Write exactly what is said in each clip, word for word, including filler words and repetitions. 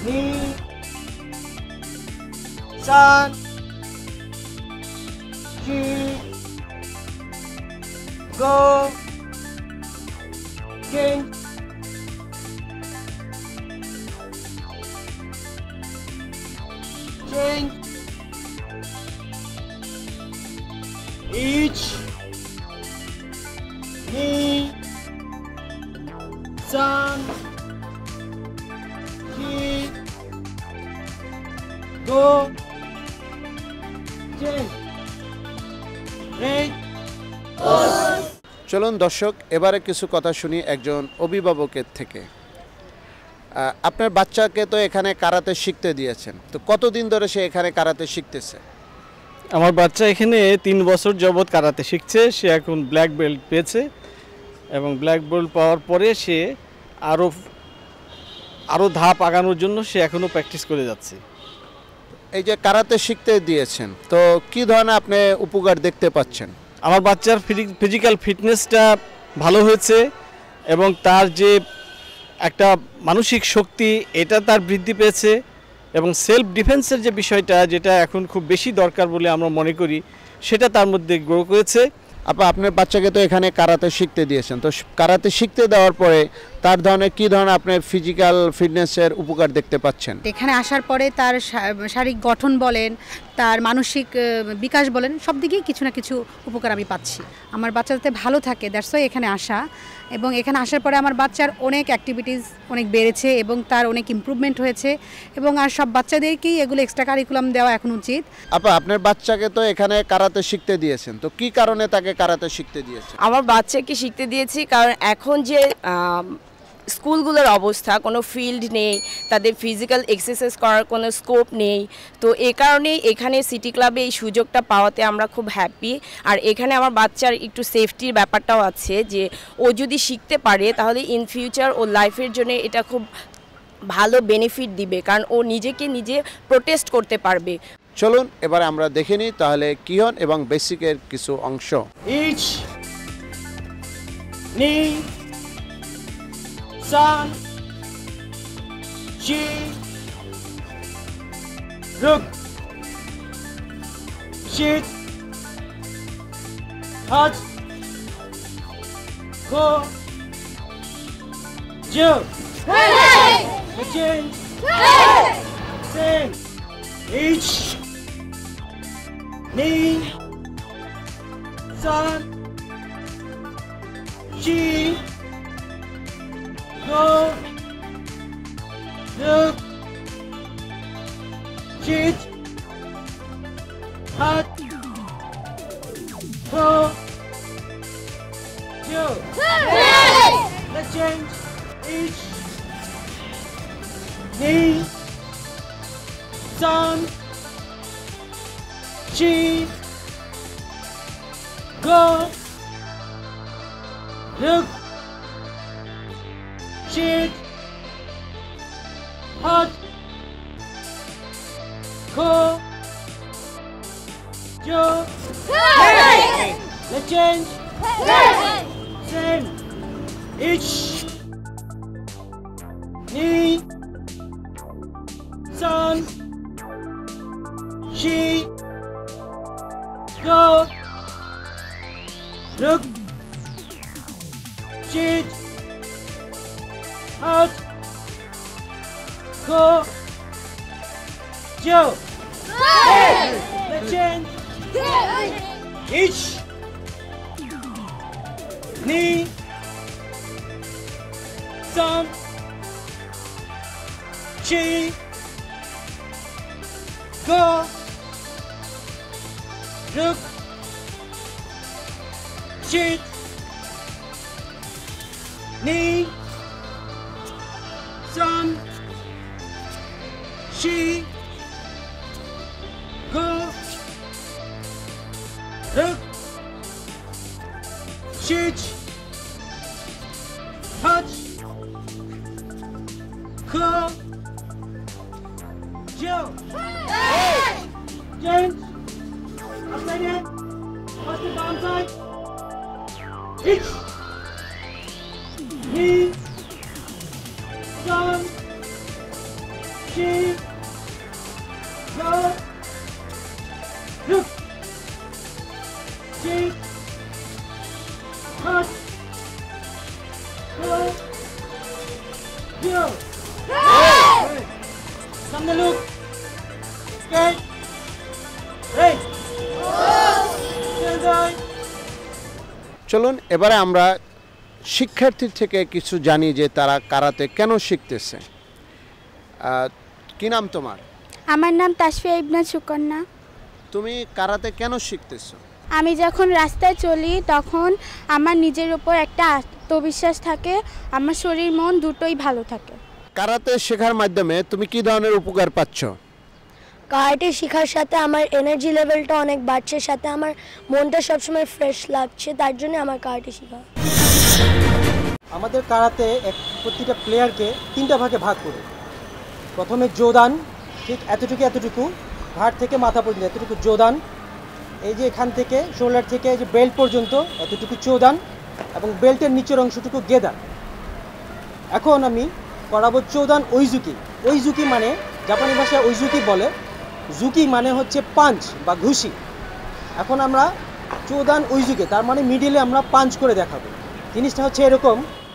knee, sun, chi, go, change, change, each, knee, sun, chi, go, change, break, চলুন দর্শক, এবারে কিছু কথা শুনি একজন অভিভাবকের থেকে। আহ, আপনার বাচ্চাকে তো এখানে কারাতে শিখতে দিয়েছেন, তো কতদিন ধরে সে এখানে কারাতে শিখতেছে? আমার বাচ্চা এখানে তিন বছর যাবৎ কারাতে শিখছে। সে এখন ব্ল্যাক বেল্ট পেয়েছে এবং ব্ল্যাক বেল্ট পাওয়ার পরে সে আরও আরও ধাপ আগানোর জন্য সে এখনও প্র্যাকটিস করে যাচ্ছে। এই যে কারাতে শিখতে দিয়েছেন, তো কি ধরনের আপনি উপকার দেখতে পাচ্ছেন? আমার বাচ্চার ফিজিক্যাল ফিটনেসটা ভালো হয়েছে এবং তার যে একটা মানসিক শক্তি এটা তার বৃদ্ধি পেয়েছে এবং সেলফ ডিফেন্সের যে বিষয়টা, যেটা এখন খুব বেশি দরকার বলে আমরা মনে করি, সেটা তার মধ্যে গ্রো করেছে। আপা, আপনার বাচ্চাকে তো এখানে কারাতে শিখতে দিয়েছেন, তো কারাতে শিখতে দেওয়ার পরে তার ধরনের কী ধরনের আপনি ফিজিক্যাল ফিটনেসের উপকার দেখতে পাচ্ছেন? এখানে আসার পরে তার শারীরিক গঠন বলেন, তার মানসিক বিকাশ বলেন, সব দিকেই কিছু না কিছু উপকার আমি পাচ্ছি। আমার বাচ্চা যাতে ভালো থাকে, দ্যাটস ওয়াই এখানে আসা। এবং এখানে আসার পরে আমার বাচ্চার অনেক অ্যাক্টিভিটিস অনেক বেড়েছে এবং তার অনেক ইমপ্রুভমেন্ট হয়েছে এবং আর সব বাচ্চাদেরকেই এগুলো এক্সট্রা কারিকুলাম দেওয়া এখন উচিত। আপা, আপনার বাচ্চাকে তো এখানে কারাতে শিখতে দিয়েছেন, তো কি কারণে তাকে কারাতে শিখতে দিয়েছেন? আমার বাচ্চাকে শিখতে দিয়েছি কারণ এখন যে স্কুলগুলোর অবস্থা, কোনো ফিল্ড নেই, তাদের ফিজিক্যাল এক্সারসাইজ করার কোনো স্কোপ নেই। তো এই কারণেই এখানে সিটি ক্লাবে এই সুযোগটা পাওয়াতে আমরা খুব হ্যাপি। আর এখানে আমার বাচ্চার একটু সেফটির ব্যাপারটাও আছে, যে ও যদি শিখতে পারে তাহলে ইন ফিউচার ও লাইফের জন্য এটা খুব ভালো বেনিফিট দিবে, কারণ ও নিজেকে নিজে প্রোটেস্ট করতে পারবে। চলুন এবার আমরা দেখে নিই তাহলে কিহন এবং বেসিকের কিছু অংশ। each, knee, sun, chi, look, shit, touch, go, do, change, sing, each, knee, sun, chi, go, look, shit, hot, go, do, let's change, each, knee, sun, chi, go, look, shit, hot, cool, Joe, let's change, same, each, knee, sun, chi, go, look, shit, hot, go, Joe, let's change, each, knee, sun, chi, go, look, shit, knee, sun, chi, go, look, shit, touch, cool, Joe, James, upside down, what's the bomb side? Each, knee, sun, She. Go. Look. She. Hot. Go. Go. Hey. Samne look. Skate. Hey. Stand. চলুন এবারে আমরা শিক্ষার্থীর থেকে কিছু জানি যে তারা karate কেন শিখতেছে। কি নাম তোমার? আমার নাম তাসফিয়া ইবনা সুকন্যা। তুমি কারাতে কেন শিখতেছো? আমি যখন রাস্তায় চলি তখন আমার নিজের উপর একটা আত্মবিশ্বাস থাকে, আমার শরীর মন দুটোই ভালো থাকে। কারাতে শেখার মাধ্যমে তুমি কি ধরনের উপকার পাচ্ছ? কারাটে শেখার সাথে আমার এনার্জি লেভেলটা অনেক বাড়ছে, সাথে আমার মনটা সবসময় ফ্রেশ লাগছে, তার জন্য আমার কারাটে শেখা। আমাদের কারাতে এক প্রতিটা প্লেয়ারকে তিনটা ভাগে ভাগ করে, প্রথমে যোদান, ঠিক এতটুকু এতটুকু ঘাট থেকে মাথা পর্যন্ত এতটুকু যোদান, এই যে এখান থেকে শোল্ডার থেকে এই যে বেল্ট পর্যন্ত এতটুকু চোদান, এবং বেল্টের নিচের অংশটুকু গেদান। এখন আমি করাবো চোদান ওইজুকি। ওইজুকি মানে জাপানি ভাষায় ওইজুকি বলে, জুকি মানে হচ্ছে পাঞ্চ বা ঘুষি। এখন আমরা চোদান ওইজুকি, তার মানে মিডিলে আমরা পাঞ্চ করে দেখাবো। জিনিসটা হচ্ছে এরকম,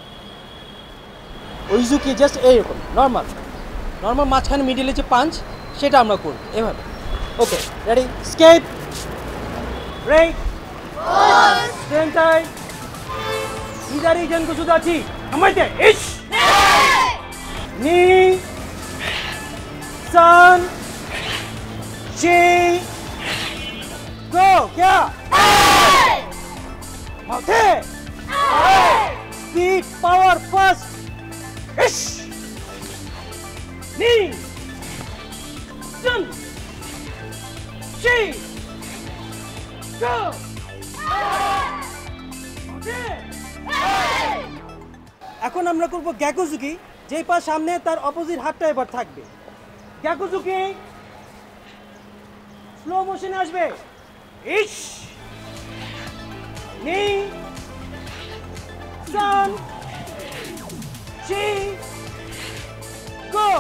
ওইজুকি জাস্ট এইরকম নর্মাল নর্মাল মাঝখানে মিডিলে যে পাঞ্চ সেটা আমরা করব এভাবে। ওকে, রেডি, স্কেপ, ব্রেক, স্ট্যান্ড টাই, ইদারি জনকো সুদাচি, আমাইতে ইশ, নি, सन, ची, गो, क्या? माथे, स्पीड, पावर, फास्ट, इश, नी, सन, ची, गो, माथे। এখন আমরা করব গ্যাকুজুকি, যেই পা সামনে তার অপোজিট হাতটা এবার থাকবে। গ্যাকুজুকি স্লো মোশনে আসবে, ইশ, নি, সান, চি, গো,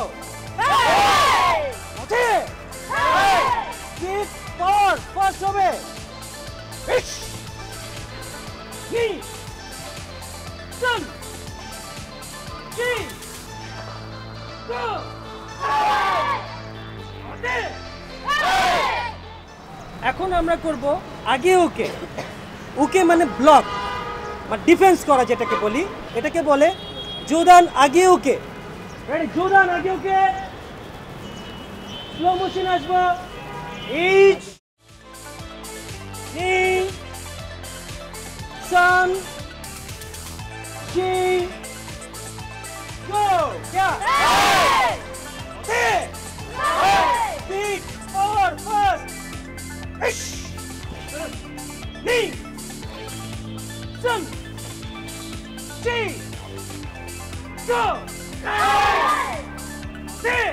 ওকে, স্পিড, পাওয়ার, ফাস্ট হবে, ইশ, নি, সান, চি, গো। এখন আমরা করব আগে ওকে। ওকে মানে ব্লক বা ডিফেন্স করা, যেটাকে বলি, এটাকে বলে যোদান আগে ওকে। রেডি, যোদান আগে ওকে, স্লো মোশন আসবো, ইচ, নি, সান, চি, গো, क्या? Hey! Speed, power, fast, ish, knee, sun, chi, go, hey!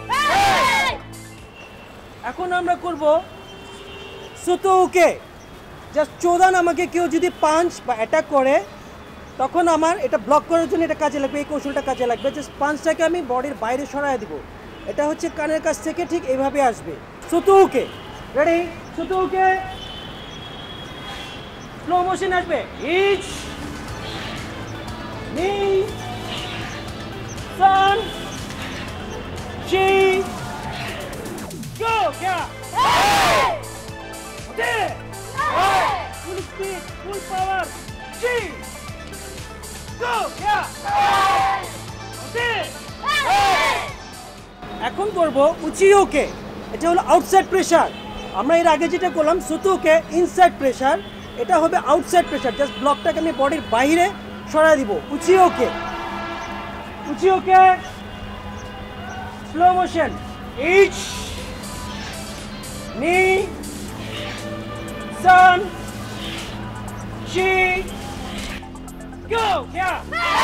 এখন আমরা করব সুতোকে। জাস্ট চোদান আমাকে কেউ যদি পাঞ্চ বা অ্যাটাক করে তখন আমার এটা ব্লক করার জন্য এটা কাজে লাগবে, এই কৌশলটা কাজে লাগবে। জাস্ট পাঞ্চটাকে আমি বডির বাইরে সরায় দিব, এটা হচ্ছে কানের কাছ থেকে ঠিক এইভাবে আসবে। সুতোকে, রেডি, সুতোকে, স্লো মোশন আসবে, ইচ, নি, সান, চি, গো, क्या? ওকে, ফুল স্পিড, ফুল পাওয়ার, চি, গো, क्या? ওকে, এখন করব উচিওকে। এটা হলো আউটসাইড প্রেসার। আমরা এর আগে যেটা করলাম সুতোকে ইনসাইড প্রেসার, এটা হবে আউটসাইড প্রেসার। জাস্ট ব্লকটাকে আমি বডির বাইরে সরাই দিব। উচিওকে, উচিওকে, স্লো মোশন, ইচ, নি, সান, চি, গো, क्या?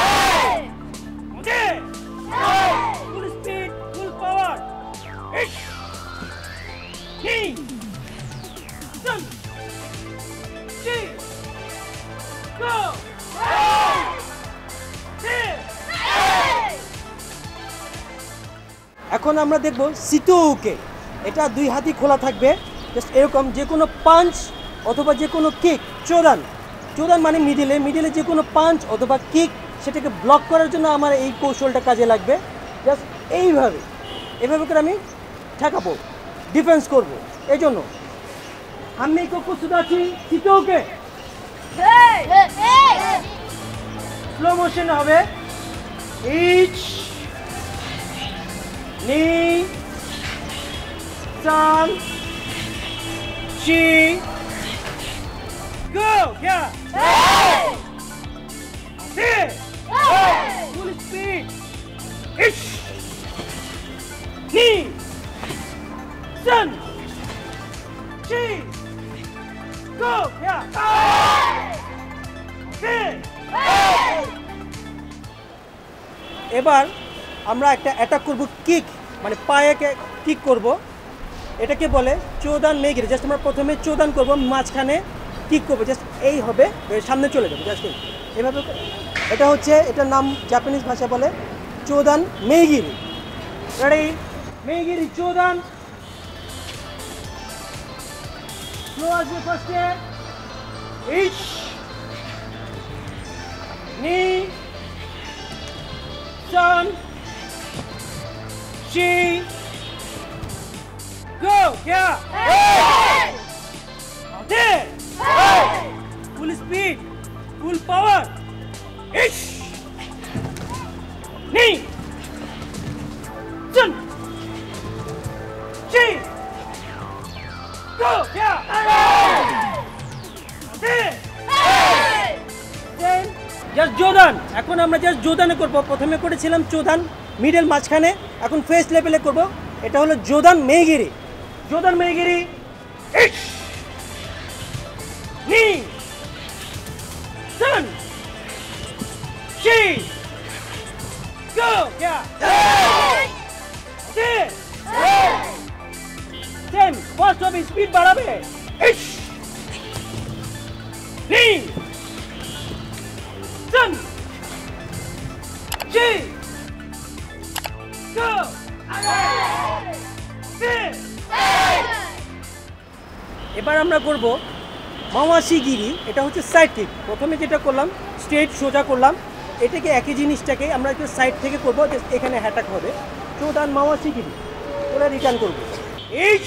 ওকে, ফুল স্পিড, ফুল পাওয়ার, ইশ, নি, সান, চি, গো, এখন আমরা দেখব সিটোকে। এটা দুই হাতই খোলা থাকবে, জাস্ট এরকম যে কোনো পাঞ্চ অথবা যে কোনো কিক, চোদান চোদান মানে মিডিলে মিডিলে যে কোনো পাঞ্চ অথবা কিক সেটাকে ব্লক করার জন্য আমার এই কৌশলটা কাজে লাগবে। জাস্ট এইভাবে এভাবে করে আমি ঠেকাবো, ডিফেন্স করব। এই জন্য আমি কুসুদাচি সিটোকে স্লো মোশন হবে। ইচ নি san chi go yeah hey hey full speed ish ni san chi go yeah hey এবার আমরা একটা অ্যাটাক করব, কিক মানে পায়ে কিক করব, এটাকে বলে চোদান মেগিরি। জাস্ট আমরা প্রথমে চোদান করব, মাঝখানে কিক করবো, জাস্ট এই হবে, সামনে চলে যাবে জাস্ট এইভাবে। এটা হচ্ছে, এটার নাম জাপানিজ ভাষা বলে চোদান মেগিরি। রেডি? মেগিরি চোদান। স্লো আসবে ফার্স্টে, ইচ নি san chi go yeah hey there hey full speed full power ish ni san chi go yeah hey there hey then just জোদান। এখন আমরা জাস্ট জোদানে করব। প্রথমে করেছিলাম চোদান মিডল মাঝখানে, এখন ফেস লেভেলে করব। এটা হলো জোদান মেগিরি। জোদান মেগিরি ইশ নি সান চি গো ইয়া দে সেম ফার্স্ট হবে, স্পিড বাড়াবে। ইশ নি Sun Chi Go এবার আমরা করব মাওয়াশিগিরি। এটা হচ্ছে সাইড কিক। প্রথমে যেটা করলাম স্ট্রেট সোজা করলাম, এটাকে একই জিনিসটাকে আমরা একটু সাইড থেকে করব, এখানে হ্যাটাক হবে। চোদান মাওয়াশিগিরি করে রিটার্ন করব। ইচ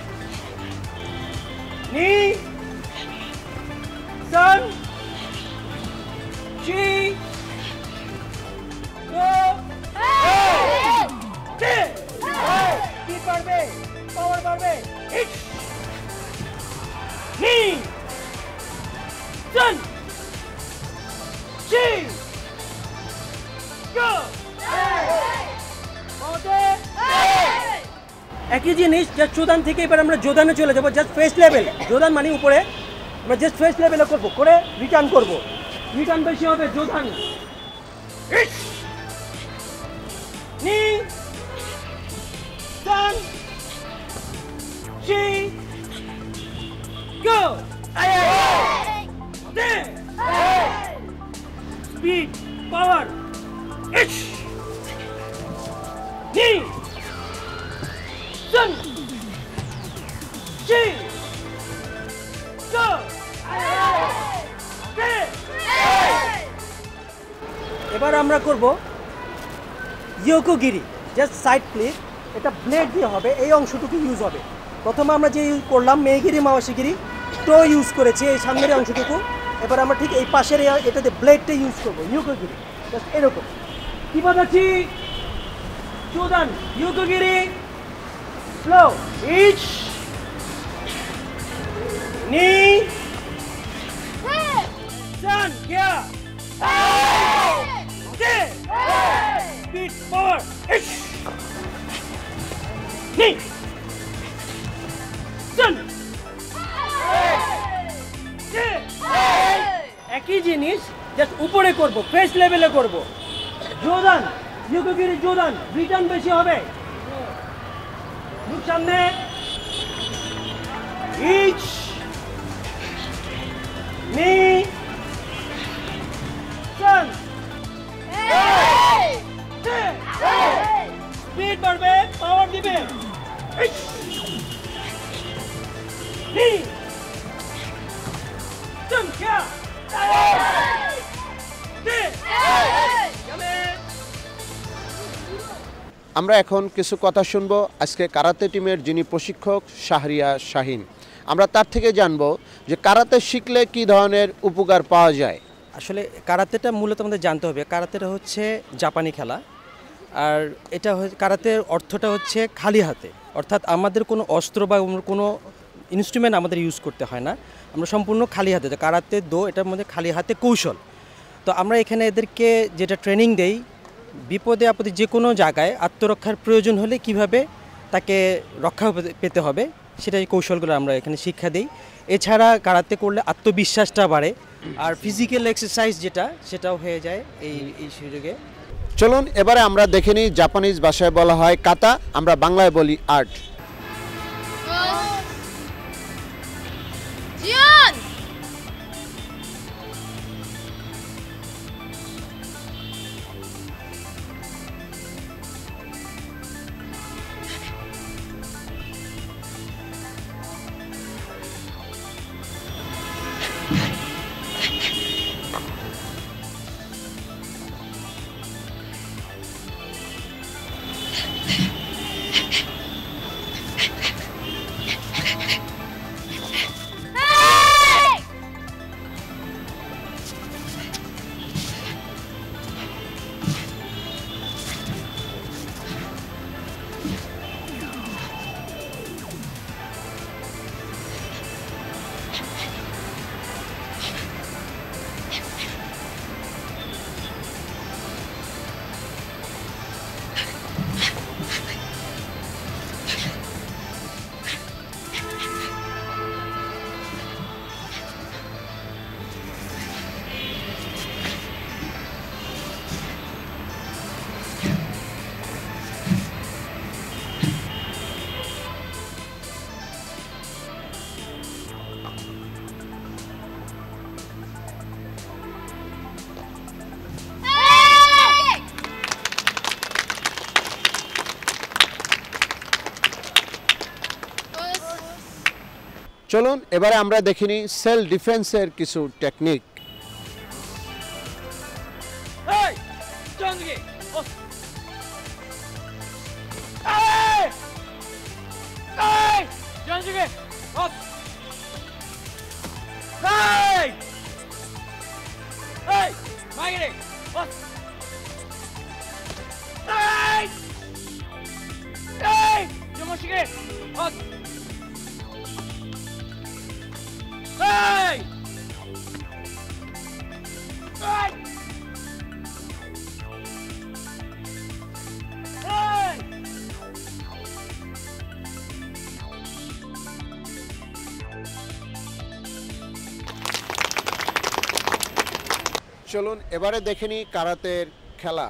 নি সান chi go hey hey speed বাড়বে, পাওয়ার বাড়বে। ইচ নি san chi go একই জিনিস যা চোদান থেকে এবার আমরা জোদানে চলে যাবো। জাস্ট ফেস লেভেল, জোদান মানে উপরে, আমরা জাস্ট ফেস লেভেলে করবো, করে রিটার্ন করবো। রিটার্ন বেশি হবে জোদান। নি সান chi go there speed power ish ni san chi go there এবার আমরা করব ইয়োকোগিরি। জাস্ট সাইড ফ্লিপ, এটা ব্লেড দিয়ে হবে, এই অংশটুকু ইউজ হবে। প্রথমে আমরা যে ইউজ করলাম মেগিরি মাওয়াশিগিরি, টো ইউজ করেছি এই সামনের অংশটুকু। এবার আমরা ঠিক এই পাশের এটাতে ব্লেডটা ইউজ করবো, ইয়োকোগিরি। জাস্ট এরকম কি বাজাচ্ছি, চোদান ইয়োকোগিরি স্লো ইচ নি সান কিয়া speed power ish ni san একই জিনিস জাস্ট উপরে করব, ফেস লেভেলে করব। জোদান ইয়োকোগিরি জোদান, রিটার্ন বেশি হবে। মুখ সামনে, ইচ নি সান স্পিড বাড়বে, আমরা এখন কিছু কথা শুনবো আজকে কারাতে টিমের যিনি প্রশিক্ষক শাহরিয়ার শাহীন। আমরা তার থেকে জানবো যে কারাতে শিখলে কি ধরনের উপকার পাওয়া যায়। আসলে কারাতেটা মূলত আমাদের জানতে হবে, কারাতেটা হচ্ছে জাপানি খেলা, আর এটা কারাতের অর্থটা হচ্ছে খালি হাতে, অর্থাৎ আমাদের কোনো অস্ত্র বা কোনো ইনস্ট্রুমেন্ট আমাদের ইউজ করতে হয় না, আমরা সম্পূর্ণ খালি হাতে। কারাতে দো এটার মধ্যে খালি হাতে কৌশল। তো আমরা এখানে এদেরকে যেটা ট্রেনিং দেই, বিপদে আপদে যে কোনো জায়গায় আত্মরক্ষার প্রয়োজন হলে কিভাবে তাকে রক্ষা পেতে হবে সেটাই কৌশলগুলো আমরা এখানে শিক্ষা দিই। এছাড়া কারাতে করলে আত্মবিশ্বাসটা বাড়ে, আর ফিজিক্যাল এক্সারসাইজ যেটা সেটাও হয়ে যায় এই এই সুযোগে। চলুন এবারে আমরা দেখে নিই জাপানিজ ভাষায় বলা হয় কাতা, আমরা বাংলায় বলি আর্ট। চলুন এবারে আমরা দেখিনি সেলফ ডিফেন্সের কিছু টেকনিক। চলুন এবারে দেখে নিই কারাতের খেলা।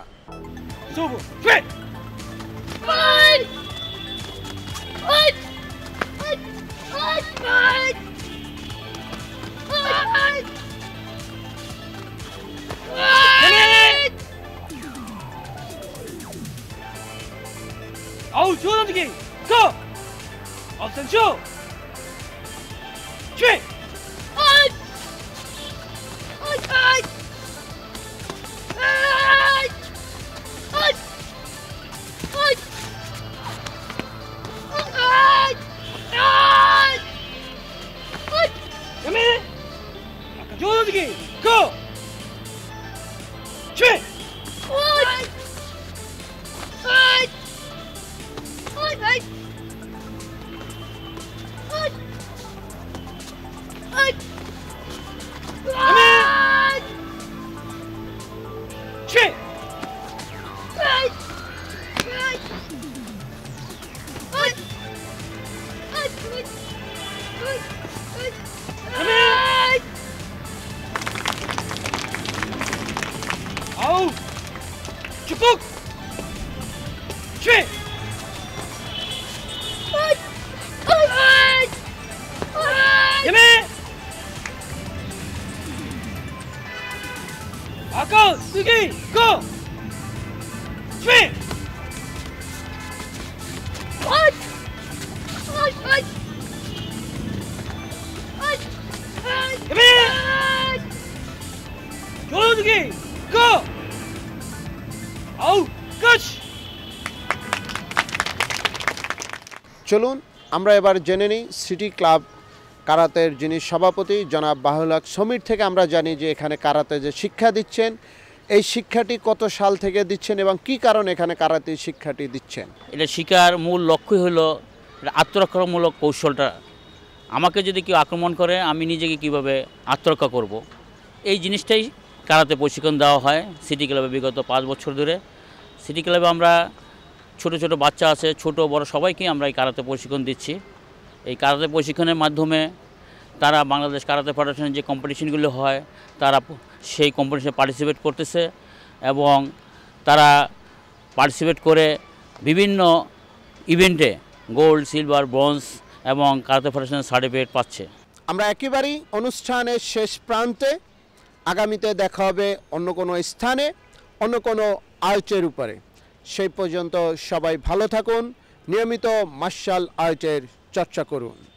চলুন আমরা এবার জেনে নিই সিটি ক্লাব কারাতের যিনি সভাপতি জনাব বাহুল হক সমীর থেকে আমরা জানি যে এখানে কারাতে যে শিক্ষা দিচ্ছেন এই শিক্ষাটি কত সাল থেকে দিচ্ছেন এবং কি কারণে এখানে কারাতে শিক্ষাটি দিচ্ছেন। এটা শিকার মূল লক্ষ্যই হলো আত্মরক্ষামূলক কৌশলটা। আমাকে যদি কেউ আক্রমণ করে আমি নিজেকে কিভাবে আত্মরক্ষা করব, এই জিনিসটাই কারাতে প্রশিক্ষণ দেওয়া হয় সিটি ক্লাবে বিগত পাঁচ বছর ধরে। সিটি ক্লাবে আমরা ছোট ছোট বাচ্চা আছে, ছোট বড় সবাইকে আমরা এই কারাতে প্রশিক্ষণ দিচ্ছি। এই কারাতে প্রশিক্ষণের মাধ্যমে তারা বাংলাদেশ কারাতে ফেডারেশনের যে কম্পিটিশনগুলো হয় তারা সেই কম্পিটিশনে পার্টিসিপেট করতেছে এবং তারা পার্টিসিপেট করে বিভিন্ন ইভেন্টে গোল্ড, সিলভার, ব্রোঞ্জ এবং কারাতে ফেডারেশনের সার্টিফিকেট পাচ্ছে। আমরা একেবারেই অনুষ্ঠানের শেষ প্রান্তে, আগামীতে দেখা হবে অন্য কোনো স্থানে অন্য কোনো আর্টের উপরে। সেই পর্যন্ত সবাই ভালো থাকুন, নিয়মিত মার্শাল আর্টের চর্চা করুন।